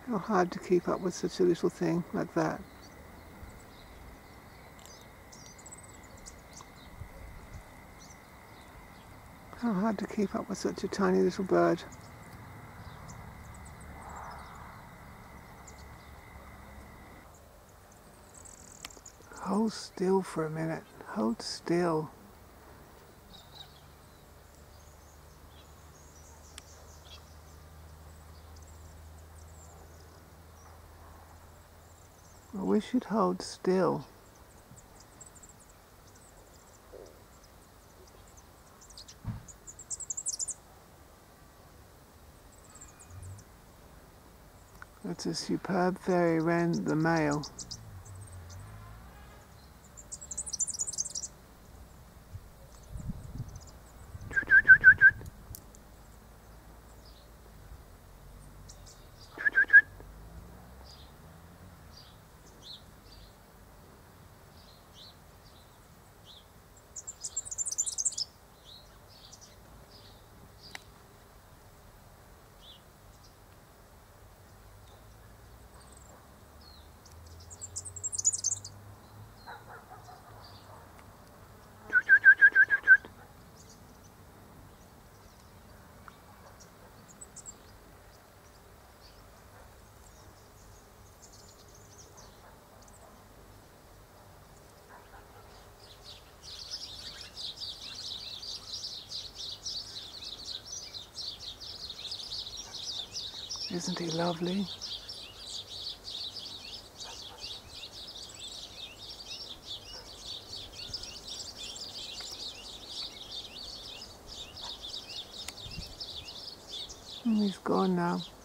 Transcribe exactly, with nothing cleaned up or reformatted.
How hard to keep up with such a little thing like that. How hard to keep up with such a tiny little bird. Hold still for a minute. Hold still. I wish you'd hold still. That's a superb fairy-wren, the male. Isn't he lovely? And he's gone now.